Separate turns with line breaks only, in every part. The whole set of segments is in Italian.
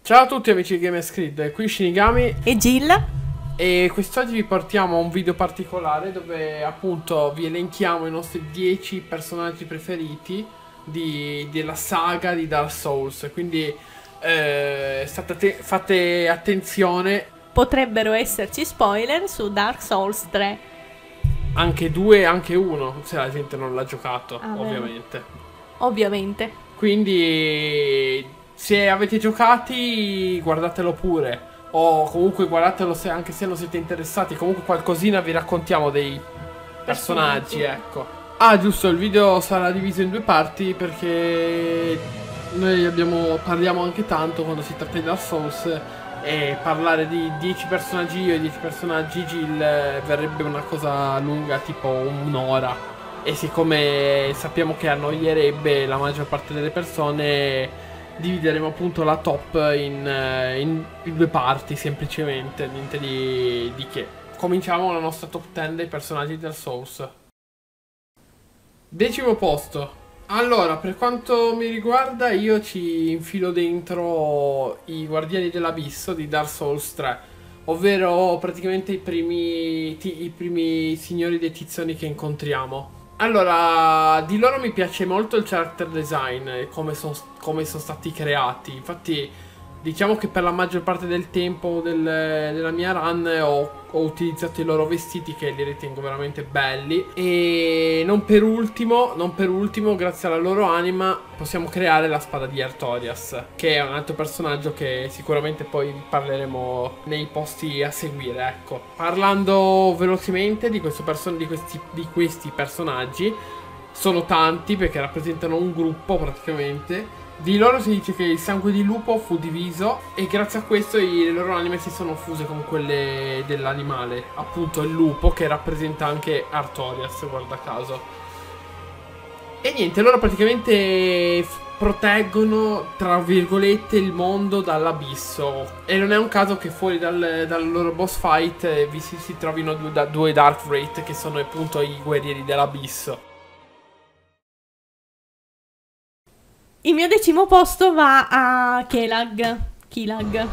Ciao a tutti amici di Gamerscrid, qui Shinigami
e Jill.
e quest'oggi vi portiamo a un video particolare dove appunto vi elenchiamo i nostri 10 personaggi preferiti della saga di Dark Souls. Quindi fate attenzione.
Potrebbero esserci spoiler su Dark Souls 3.
Anche 2, anche 1, se la gente non l'ha giocato, ovviamente.
Ovviamente.
Quindi se avete giocati guardatelo pure, o comunque guardatelo anche se non siete interessati. Comunque qualcosina vi raccontiamo dei personaggi, ecco. Ah giusto, il video sarà diviso in due parti perché noi parliamo anche tanto quando si tratta di Dark Souls, e parlare di 10 personaggi io e 10 personaggi Jill verrebbe una cosa lunga, tipo un'ora. E siccome sappiamo che annoierebbe la maggior parte delle persone, divideremo appunto la top in due parti semplicemente, niente di che. Cominciamo la nostra top 10 dei personaggi del Souls. 10° posto. Allora, per quanto mi riguarda, io ci infilo dentro i Guardiani dell'Abisso di Dark Souls 3, ovvero praticamente i primi signori dei tizioni che incontriamo. Allora, di loro mi piace molto il character design e come sono stati creati. Infatti, diciamo che per la maggior parte del tempo della mia run ho utilizzato i loro vestiti, che li ritengo veramente belli. E non per ultimo, grazie alla loro anima, possiamo creare la spada di Artorias, che è un altro personaggio che sicuramente poi parleremo nei posti a seguire, ecco. Parlando velocemente di questi personaggi, sono tanti perché rappresentano un gruppo praticamente. Di loro si dice che il sangue di lupo fu diviso e grazie a questo le loro anime si sono fuse con quelle dell'animale, appunto il lupo, che rappresenta anche Artorias, guarda caso. E niente, loro praticamente proteggono, tra virgolette, il mondo dall'abisso. E non è un caso che fuori dal loro boss fight si trovino due Dark Wraith, che sono appunto i guerrieri dell'abisso.
Il mio 10° posto va a Kelag, che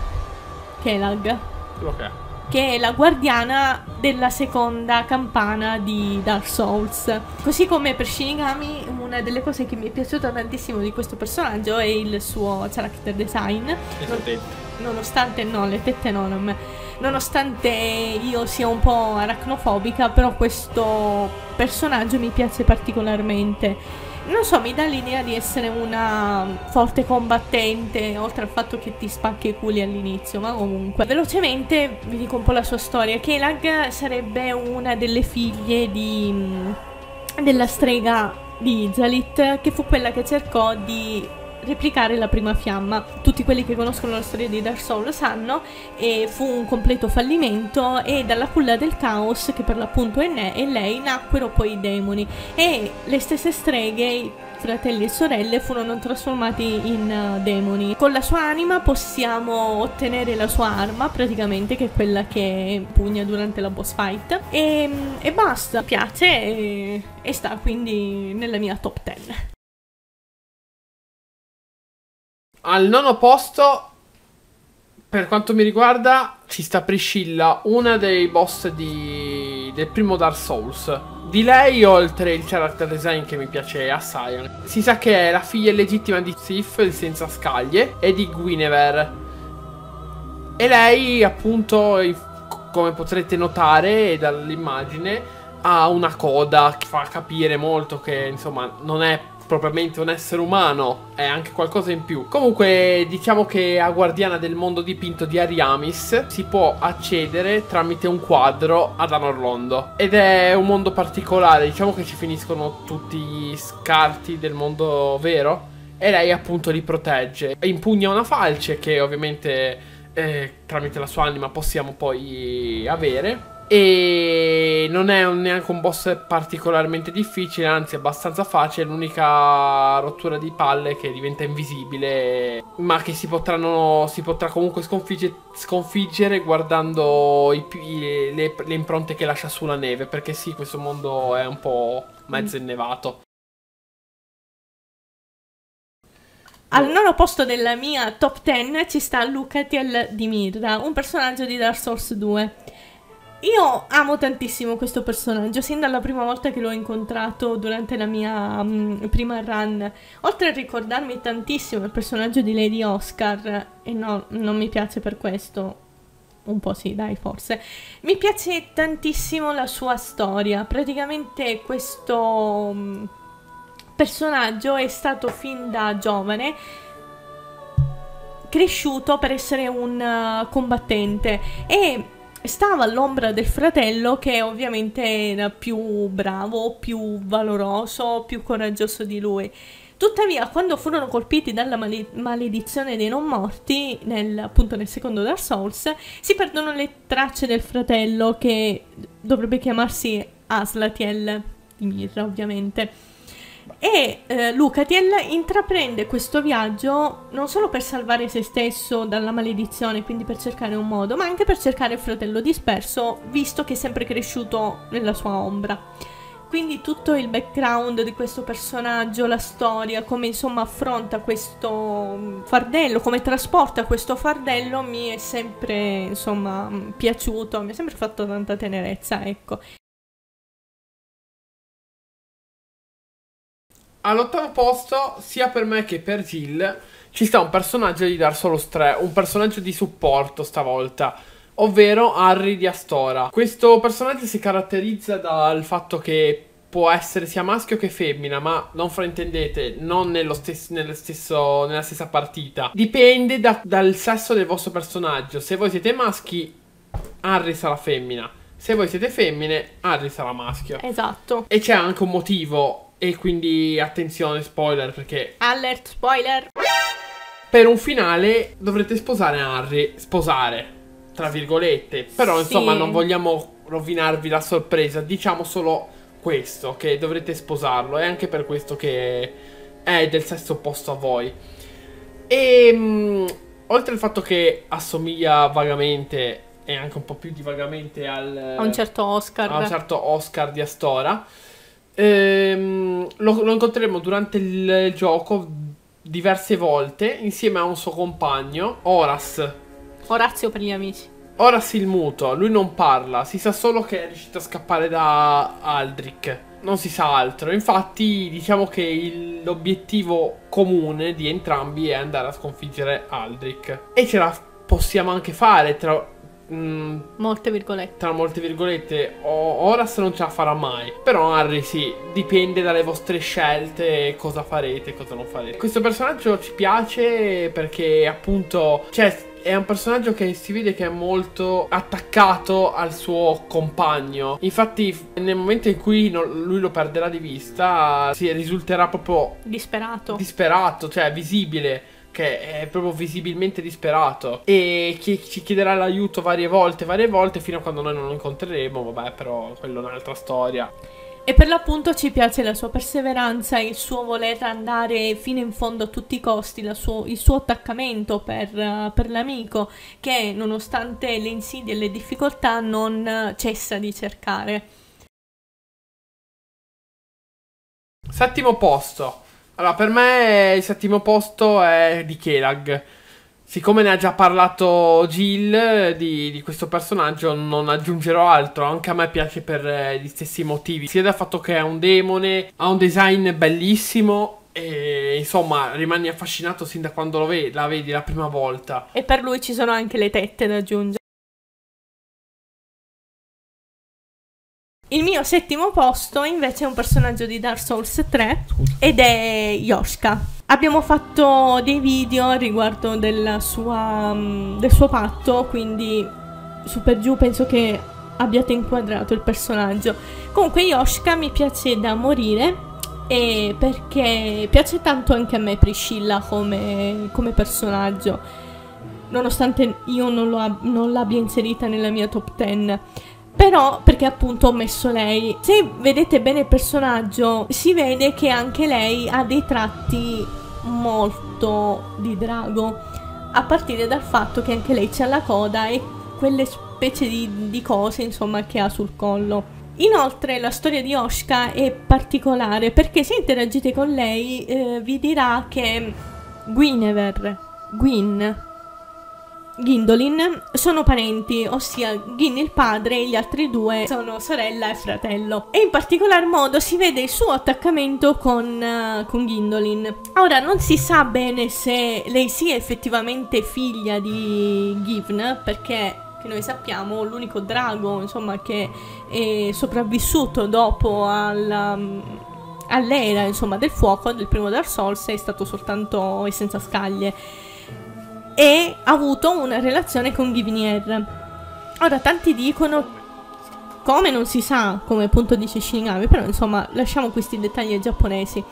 è la guardiana della seconda campana di Dark Souls. Così come per Shinigami, una delle cose che mi è piaciuta tantissimo di questo personaggio è il suo character design. Nonostante, no, le tette no, nonostante io sia un po' aracnofobica, però questo personaggio mi piace particolarmente. Non so, mi dà l'idea di essere una forte combattente, oltre al fatto che ti spacchi i culi all'inizio, ma comunque. Velocemente vi dico un po' la sua storia. Kelag sarebbe una delle figlie della strega di Izalit, che fu quella che cercò di replicare la prima fiamma. Tutti quelli che conoscono la storia di Dark Souls sanno, e fu un completo fallimento, e dalla culla del caos, che per l'appunto è lei, nacquero poi i demoni, e le stesse streghe, i fratelli e sorelle, furono trasformati in demoni. Con la sua anima possiamo ottenere la sua arma, praticamente, che è quella che impugna durante la boss fight, e basta. Mi piace e sta quindi nella mia top 10.
Al 9° posto, per quanto mi riguarda, ci sta Priscilla, una dei boss del primo Dark Souls. Di lei, oltre il character design che mi piace assai, si sa che è la figlia illegittima di Sif, il senza scaglie, e di Guinevere. E lei, appunto, come potrete notare dall'immagine, ha una coda che fa capire molto che, insomma, non è propriamente un essere umano, è anche qualcosa in più. Comunque diciamo che a guardiana del mondo dipinto di Ariamis si può accedere tramite un quadro ad Anor Londo, ed è un mondo particolare. Diciamo che ci finiscono tutti gli scarti del mondo vero e lei appunto li protegge. Impugna una falce che ovviamente tramite la sua anima possiamo poi avere. E non è neanche un boss particolarmente difficile, anzi è abbastanza facile. L'unica rottura di palle è che diventa invisibile, ma che si potrà comunque sconfiggere guardando le impronte che lascia sulla neve, perché sì, questo mondo è un po' mezzo innevato.
Al nono posto della mia top 10 ci sta Lucatiel di Mirra, un personaggio di Dark Souls 2. Io amo tantissimo questo personaggio, sin dalla prima volta che l'ho incontrato durante la mia prima run. Oltre a ricordarmi tantissimo il personaggio di Lady Oscar, e no, non mi piace per questo, un po' sì, dai, forse. Mi piace tantissimo la sua storia. Praticamente questo personaggio è stato fin da giovane cresciuto per essere un combattente e stava all'ombra del fratello che ovviamente era più bravo, più valoroso, più coraggioso di lui. Tuttavia, quando furono colpiti dalla maledizione dei non morti, appunto nel secondo Dark Souls, si perdono le tracce del fratello, che dovrebbe chiamarsi Aslatiel di Mirra, ovviamente. E Lucatiel intraprende questo viaggio non solo per salvare se stesso dalla maledizione, quindi per cercare un modo, ma anche per cercare il fratello disperso, visto che è sempre cresciuto nella sua ombra. Quindi tutto il background di questo personaggio, la storia, come insomma affronta questo fardello, come trasporta questo fardello, mi è sempre insomma piaciuto, mi ha sempre fatto tanta tenerezza, ecco.
All'ottavo posto, sia per me che per Jill, ci sta un personaggio di Dark Souls 3, un personaggio di supporto stavolta, ovvero Harry di Astora. Questo personaggio si caratterizza dal fatto che può essere sia maschio che femmina, ma non fraintendete, non nella stessa partita. Dipende dal sesso del vostro personaggio. Se voi siete maschi, Harry sarà femmina. Se voi siete femmine, Harry sarà maschio.
Esatto.
E c'è anche un motivo. E quindi attenzione, spoiler, perché
Alert, spoiler.
per un finale dovrete sposare Harry. Sposare, tra virgolette. Però insomma non vogliamo rovinarvi la sorpresa. Diciamo solo questo, che dovrete sposarlo. È anche per questo che è del sesso opposto a voi. E oltre al fatto che assomiglia vagamente, e anche un po' più di vagamente
a un certo Oscar.
A un certo Oscar di Astora. Lo incontreremo durante il gioco diverse volte insieme a un suo compagno,
Orazio per gli amici.
Horace il muto. Lui non parla, si sa solo che è riuscito a scappare da Aldrich, non si sa altro. Infatti diciamo che l'obiettivo comune di entrambi è andare a sconfiggere Aldrich. E ce la possiamo anche fare tra
molte virgolette.
Tra molte virgolette. Horace non ce la farà mai, però Harry sì. Dipende dalle vostre scelte cosa farete e cosa non farete. Questo personaggio ci piace perché appunto, cioè, è un personaggio che si vede che è molto attaccato al suo compagno. Infatti nel momento in cui lui lo perderà di vista, si risulterà proprio disperato, cioè visibile, che è proprio visibilmente disperato, e ci chiederà l'aiuto varie volte fino a quando noi non lo incontreremo. Vabbè, però quello è un'altra storia.
E per l'appunto ci piace la sua perseveranza, il suo voler andare fino in fondo a tutti i costi, il suo attaccamento per l'amico, che nonostante le insidie e le difficoltà non cessa di cercare.
Settimo posto. Allora, per me il settimo posto è di Kelag. Siccome ne ha già parlato Jill di questo personaggio, non aggiungerò altro. Anche a me piace per gli stessi motivi. Sia dal fatto che è un demone, ha un design bellissimo e insomma rimani affascinato sin da quando la vedi la prima volta.
E per lui ci sono anche le tette da aggiungere. Il mio settimo posto invece è un personaggio di Dark Souls 3 ed è Yoshka. Abbiamo fatto dei video riguardo del suo patto, quindi su per giù penso che abbiate inquadrato il personaggio. Comunque Yoshka mi piace da morire, e perché piace tanto anche a me Priscilla come personaggio, nonostante io non l'abbia inserita nella mia top 10. Però perché appunto ho messo lei. Se vedete bene il personaggio si vede che anche lei ha dei tratti molto di drago, a partire dal fatto che anche lei c'ha la coda e quelle specie di cose insomma che ha sul collo. Inoltre la storia di Yoshka è particolare perché se interagite con lei vi dirà che Guinevere, Gwyndolin sono parenti, ossia Gwyn il padre e gli altri due sono sorella e fratello. E in particolar modo si vede il suo attaccamento con Gwyndolin. Ora non si sa bene se lei sia effettivamente figlia di Givn, perché che noi sappiamo l'unico drago, insomma, che è sopravvissuto dopo all'era, insomma, del fuoco del primo Dark Souls è stato soltanto e senza scaglie, e ha avuto una relazione con Givnier. Ora tanti dicono, come non si sa, come appunto dice Shinigami, però insomma lasciamo questi dettagli ai giapponesi.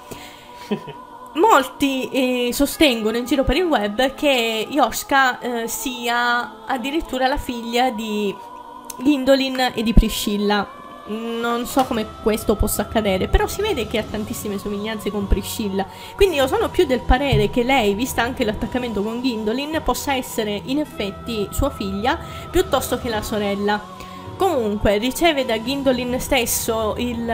Molti sostengono in giro per il web che Yoshka sia addirittura la figlia di Gwyndolin e di Priscilla. Non so come questo possa accadere, però si vede che ha tantissime somiglianze con Priscilla. Quindi io sono più del parere che lei, vista anche l'attaccamento con Gwyndolin, possa essere in effetti sua figlia piuttosto che la sorella. Comunque riceve da Gwyndolin stesso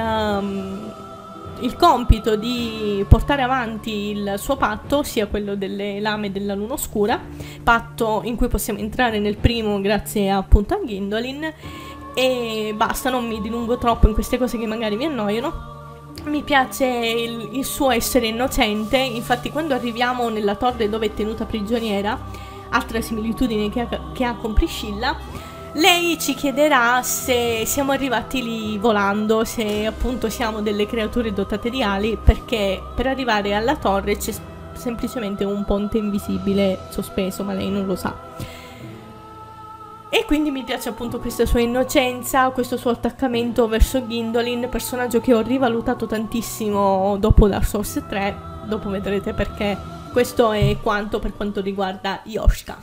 il compito di portare avanti il suo patto, sia quello delle lame della luna oscura, patto in cui possiamo entrare nel primo grazie appunto a Gwyndolin. E basta, non mi dilungo troppo in queste cose che magari vi annoiano. Mi piace il suo essere innocente, infatti quando arriviamo nella torre dove è tenuta prigioniera, altra similitudine che ha con Priscilla, lei ci chiederà se siamo arrivati lì volando, se appunto siamo delle creature dotate di ali, perché per arrivare alla torre c'è semplicemente un ponte invisibile sospeso, ma lei non lo sa. E quindi mi piace appunto questa sua innocenza, questo suo attaccamento verso Gwyndolin, personaggio che ho rivalutato tantissimo dopo Dark Souls 3, dopo vedrete perché. Questo è quanto per quanto riguarda Yoshka.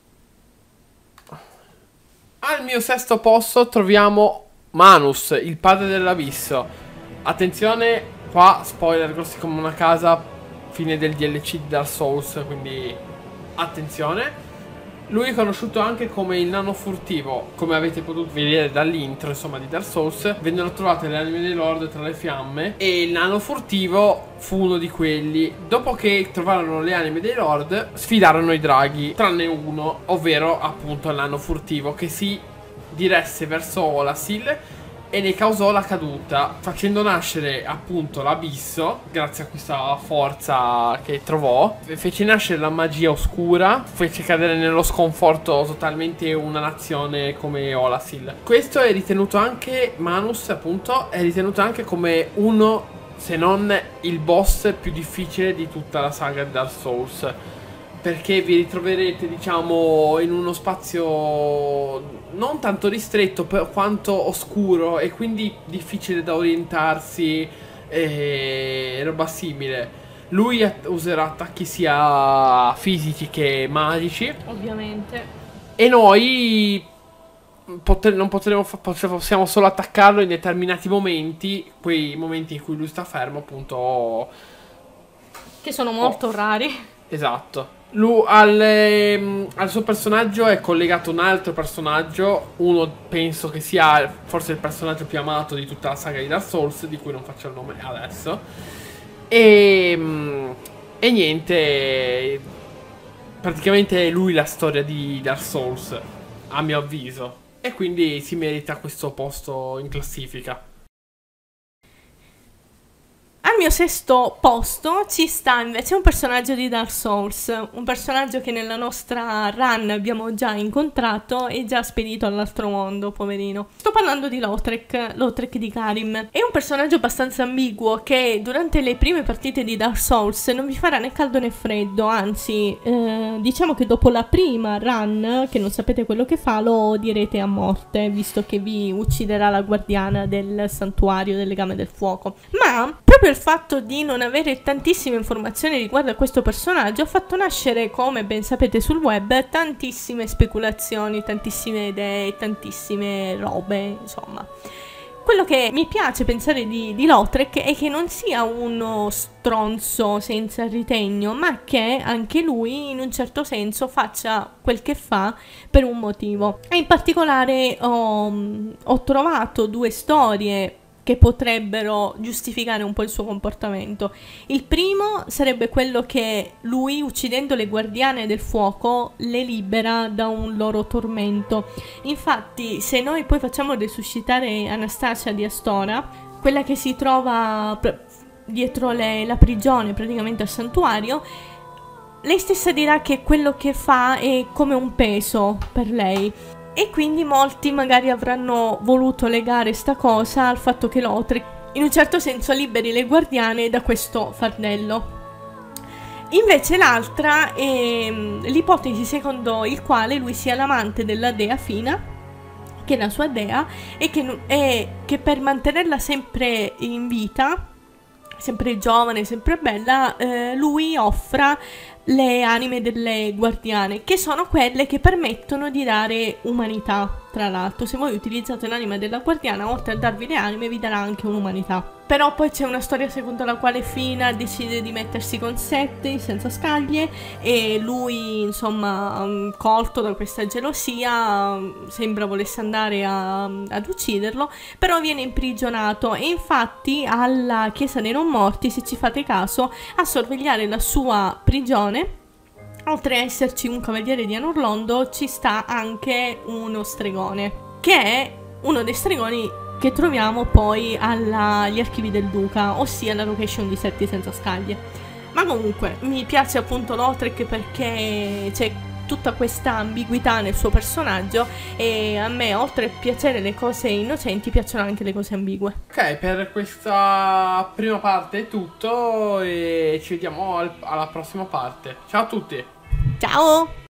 Al mio sesto posto troviamo Manus, il padre dell'abisso. Attenzione, qua spoiler grossi come una casa, fine del DLC di Dark Souls, quindi attenzione. Lui è conosciuto anche come il nano furtivo, come avete potuto vedere dall'intro, insomma, di Dark Souls. Vennero trovate le anime dei Lord tra le fiamme e il nano furtivo fu uno di quelli. Dopo che trovarono le anime dei Lord, sfidarono i draghi, tranne uno, ovvero appunto il nano furtivo, che si diresse verso Olasil e ne causò la caduta, facendo nascere appunto l'abisso. Grazie a questa forza che trovò, fece nascere la magia oscura, fece cadere nello sconforto totalmente una nazione come Olasil. Questo è ritenuto anche, Manus appunto, è ritenuto anche come uno, se non il boss più difficile di tutta la saga di Dark Souls, perché vi ritroverete, diciamo, in uno spazio non tanto ristretto quanto oscuro e quindi difficile da orientarsi e roba simile. Lui userà attacchi sia fisici che magici,
Ovviamente.
e noi non possiamo solo attaccarlo in determinati momenti, quei momenti in cui lui sta fermo, appunto,
Che sono molto rari.
esatto. Al suo personaggio è collegato un altro personaggio, uno penso che sia forse il personaggio più amato di tutta la saga di Dark Souls, di cui non faccio il nome adesso. E niente, praticamente è lui la storia di Dark Souls, a mio avviso, e quindi si merita questo posto in classifica.
Al mio sesto posto ci sta invece un personaggio di Dark Souls, un personaggio che nella nostra run abbiamo già incontrato e già spedito all'altro mondo, poverino. Sto parlando di Lautrec di Karim. È un personaggio abbastanza ambiguo che durante le prime partite di Dark Souls non vi farà né caldo né freddo, anzi, diciamo che dopo la prima run, che non sapete quello che fa, lo odierete a morte, visto che vi ucciderà la guardiana del santuario del legame del fuoco. Ma proprio il fatto di non avere tantissime informazioni riguardo a questo personaggio ha fatto nascere, come ben sapete sul web, tantissime speculazioni, tantissime idee, tantissime robe, insomma. Quello che mi piace pensare di Lautrec è che non sia uno stronzo senza ritegno, ma che anche lui in un certo senso faccia quel che fa per un motivo. E in particolare ho trovato due storie che potrebbero giustificare un po' il suo comportamento. Il primo sarebbe quello che lui, uccidendo le guardiane del fuoco, le libera da un loro tormento. Infatti, se noi poi facciamo resuscitare Anastasia di Astora, quella che si trova dietro la prigione, praticamente al santuario, lei stessa dirà che quello che fa è come un peso per lei. E quindi molti magari avranno voluto legare sta cosa al fatto che Lothric in un certo senso liberi le guardiane da questo fardello. Invece l'altra è l'ipotesi secondo il quale lui sia l'amante della dea Fina, che è la sua dea, e che per mantenerla sempre in vita, sempre giovane, sempre bella, lui offra le anime delle guardiane, che sono quelle che permettono di dare umanità. Tra l'altro, se voi utilizzate l'anima della guardiana, oltre a darvi le anime, vi darà anche un'umanità. Però poi c'è una storia secondo la quale Fina decide di mettersi con Seth senza scaglie, e lui, insomma, colto da questa gelosia, sembra volesse andare ad ucciderlo, però viene imprigionato. E infatti alla Chiesa dei Non Morti, se ci fate caso, a sorvegliare la sua prigione, oltre a esserci un cavaliere di Anorlondo, ci sta anche uno stregone, che è uno dei stregoni che troviamo poi agli archivi del duca, ossia la location di Seth senza scaglie. Ma comunque mi piace appunto Lothric perché c'è tutta questa ambiguità nel suo personaggio, e a me, oltre a piacere le cose innocenti, piacciono anche le cose ambigue.
Ok, per questa prima parte è tutto e ci vediamo alla prossima parte. Ciao a tutti!
Ciao!